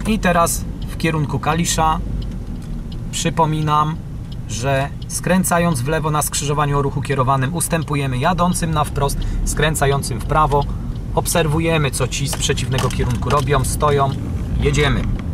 I teraz w kierunku Kalisza przypominam, że skręcając w lewo na skrzyżowaniu o ruchu kierowanym ustępujemy jadącym na wprost, skręcającym w prawo. Obserwujemy, co ci z przeciwnego kierunku robią, stoją, jedziemy.